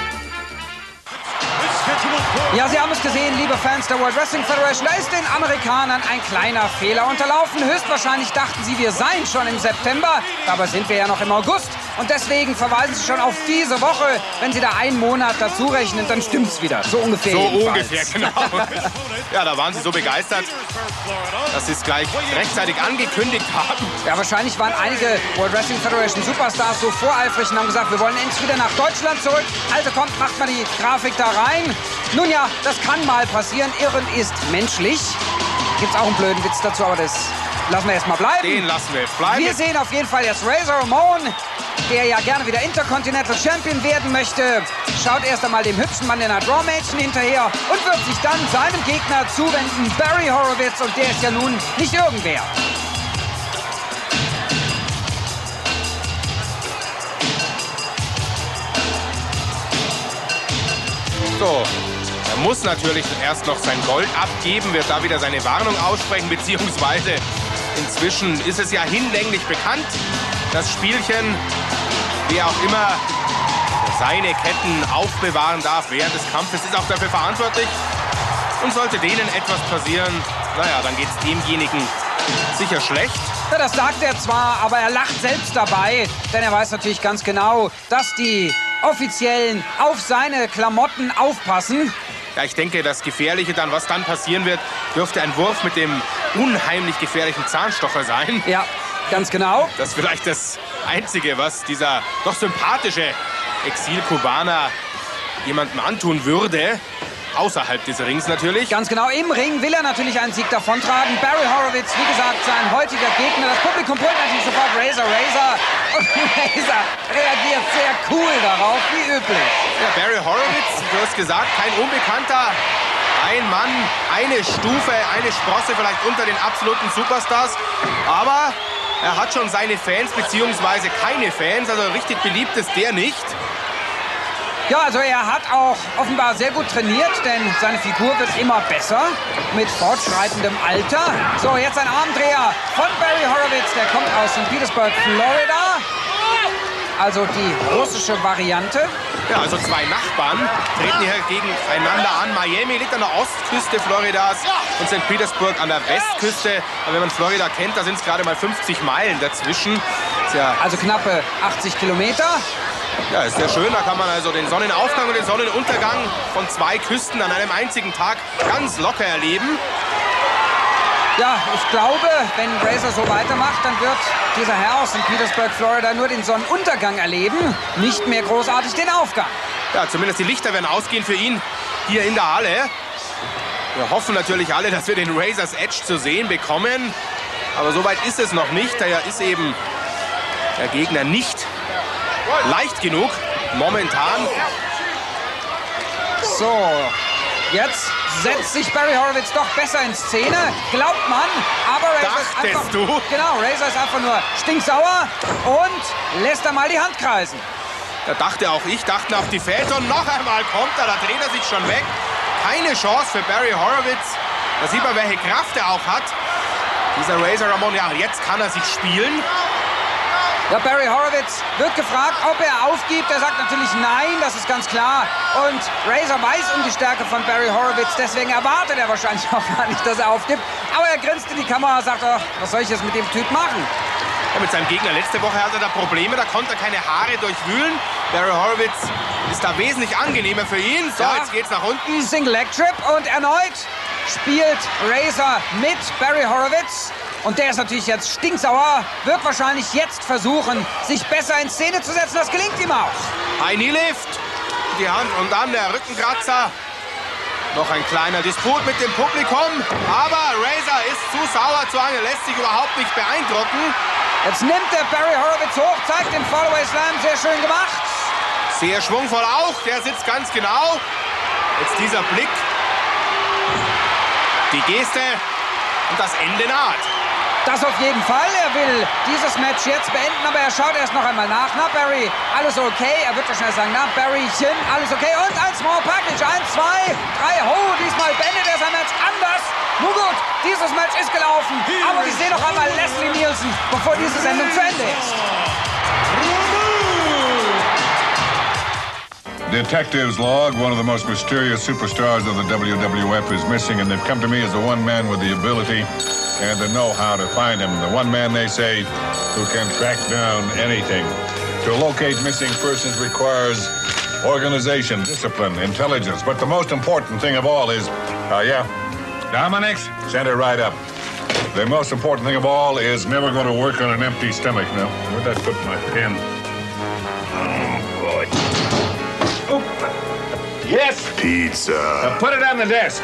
Ja, Sie haben es gesehen, liebe Fans der World Wrestling Federation. Da ist den Amerikanern ein kleiner Fehler unterlaufen. Höchstwahrscheinlich dachten sie, wir seien schon im September. Dabei sind wir ja noch im August. Und deswegen verweisen sie schon auf diese Woche. Wenn sie da einen Monat dazu rechnen, dann stimmt's wieder. So ungefähr. So jedenfalls. ungefähr, genau. Ja, da waren sie so begeistert, dass sie es gleich rechtzeitig angekündigt haben. Ja, wahrscheinlich waren einige World Wrestling Federation Superstars so voreifrig und haben gesagt, wir wollen endlich wieder nach Deutschland zurück. Also kommt, macht mal die Grafik da rein. Nun ja, das kann mal passieren. Irren ist menschlich. Gibt's auch einen blöden Witz dazu, aber das lassen wir erst mal bleiben. Den lassen wir jetzt bleiben. Wir sehen auf jeden Fall jetzt Razor Ramon, der ja gerne wieder Intercontinental Champion werden möchte. Schaut erst einmal dem hübschen Mann in der Draw-Mädchen hinterher und wird sich dann seinem Gegner zuwenden, Barry Horowitz. Und der ist ja nun nicht irgendwer. So, er muss natürlich erst noch sein Gold abgeben, wird da wieder seine Warnung aussprechen, beziehungsweise inzwischen ist es ja hinlänglich bekannt, das Spielchen, wer auch immer seine Ketten aufbewahren darf während des Kampfes, ist auch dafür verantwortlich. Und sollte denen etwas passieren, naja, dann geht es demjenigen sicher schlecht. Ja, das sagt er zwar, aber er lacht selbst dabei, denn er weiß natürlich ganz genau, dass die Offiziellen auf seine Klamotten aufpassen. Ja, ich denke, das Gefährliche dann, was dann passieren wird, dürfte ein Wurf mit dem unheimlich gefährlichen Zahnstocher sein. Ja, ganz genau. Das ist vielleicht das Einzige, was dieser doch sympathische Exil-Kubaner jemandem antun würde. Außerhalb des Rings natürlich. Ganz genau, im Ring will er natürlich einen Sieg davontragen. Barry Horowitz, wie gesagt, sein heutiger Gegner. Das Publikum brüllt natürlich sofort Razor, Razor. Und Razor reagiert sehr cool darauf, wie üblich. Ja, Barry Horowitz, du hast gesagt, kein Unbekannter. Ein Mann, eine Stufe, eine Sprosse vielleicht unter den absoluten Superstars. Aber Er hat schon seine Fans, beziehungsweise keine Fans. Also richtig beliebt ist der nicht. Ja, also er hat auch offenbar sehr gut trainiert, denn seine Figur wird immer besser mit fortschreitendem Alter. So, jetzt ein Armdreher von Barry Horowitz, der kommt aus Sankt Petersburg, Florida. Also die russische Variante. Ja, also zwei Nachbarn treten hier gegeneinander an. Miami liegt an der Ostküste Floridas und Sankt Petersburg an der Westküste. Aber wenn man Florida kennt, da sind es gerade mal fünfzig Meilen dazwischen. Ja, also knappe achtzig Kilometer. Ja, ist sehr schön. Da kann man also den Sonnenaufgang und den Sonnenuntergang von zwei Küsten an einem einzigen Tag ganz locker erleben. Ja, ich glaube, wenn Razor so weitermacht, dann wird dieser Herr aus Sankt Petersburg, Florida, nur den Sonnenuntergang erleben, nicht mehr großartig den Aufgang. Ja, zumindest die Lichter werden ausgehen für ihn hier in der Halle. Wir hoffen natürlich alle, dass wir den Razor's Edge zu sehen bekommen. Aber so weit ist es noch nicht. Daher ist eben der Gegner nicht leicht genug momentan. So, jetzt setzt sich Barry Horowitz doch besser in Szene, glaubt man. Aber Razor ist einfach, du? Genau, Razor ist einfach nur stinksauer und lässt da mal die Hand kreisen. Da dachte auch ich, dachten auf die Väter und noch einmal kommt er, da dreht er sich schon weg. Keine Chance für Barry Horowitz. Da sieht man, welche Kraft er auch hat. Dieser Razor Ramon, ja, jetzt kann er sich spielen. Ja, Barry Horowitz wird gefragt, ob er aufgibt. Er sagt natürlich nein, das ist ganz klar. Und Razor weiß um die Stärke von Barry Horowitz, deswegen erwartet er wahrscheinlich auch gar nicht, dass er aufgibt. Aber er grinst in die Kamera und sagt, ach, was soll ich jetzt mit dem Typ machen? Ja, mit seinem Gegner letzte Woche hatte er da Probleme, da konnte er keine Haare durchwühlen. Barry Horowitz ist da wesentlich angenehmer für ihn. So, ja. Jetzt geht's nach unten. Single Leg Trip und erneut spielt Razor mit Barry Horowitz. Und der ist natürlich jetzt stinksauer, wird wahrscheinlich jetzt versuchen, sich besser in Szene zu setzen. Das gelingt ihm auch. Ein Kneelift, die Hand und dann der Rückenkratzer. Noch ein kleiner Disput mit dem Publikum. Aber Razor ist zu sauer zu Angel, lässt sich überhaupt nicht beeindrucken. Jetzt nimmt der Barry Horowitz hoch, zeigt den Fallaway Slam, sehr schön gemacht. Sehr schwungvoll auch, der sitzt ganz genau. Jetzt dieser Blick, die Geste und das Ende naht. Das auf jeden Fall. Er will dieses Match jetzt beenden, aber er schaut erst noch einmal nach. Na, Barry, alles okay? Er wird wahrscheinlich sagen, na, Barrychen, alles okay? Und ein Small Package. Eins, zwei, drei, ho, diesmal beendet er sein Match anders. Nun gut, dieses Match ist gelaufen. Aber wir sehen noch einmal Leslie Nielsen, bevor diese Sendung zu Ende ist. Detectives log, one of the most mysterious superstars of the W W F is missing, and they've come to me as the one man with the ability and the know-how to find him. The one man, they say, who can track down anything. To locate missing persons requires organization, discipline, intelligence. But the most important thing of all is, uh, yeah, Dominic's, send her right up. The most important thing of all is never going to work on an empty stomach. Now, where'd I put my pen? Oh, boy. Oh. Yes. Pizza. Now put it on the desk.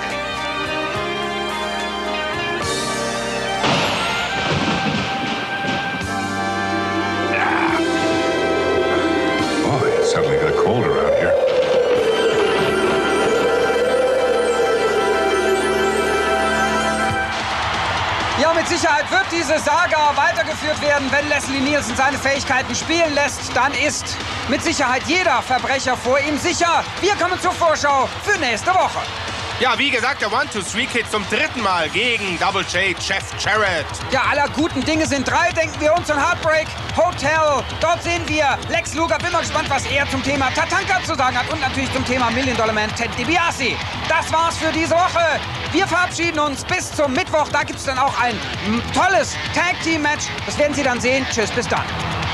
Boy, it suddenly got cold around here. Ja, mit Sicherheit wird diese Saga weitergeführt werden, wenn Leslie Nielsen seine Fähigkeiten spielen lässt. Dann ist mit Sicherheit jeder Verbrecher vor ihm sicher. Wir kommen zur Vorschau für nächste Woche. Ja, wie gesagt, der one two three Kid zum dritten Mal gegen Double J, Jeff Jarrett. Ja, aller guten Dinge sind drei. Denken wir uns an Heartbreak Hotel. Dort sehen wir Lex Luger. Bin mal gespannt, was er zum Thema Tatanka zu sagen hat. Und natürlich zum Thema Million Dollar Man Ted DiBiase. Das war's für diese Woche. Wir verabschieden uns bis zum Mittwoch. Da gibt's dann auch ein tolles Tag-Team-Match. Das werden Sie dann sehen. Tschüss, bis dann.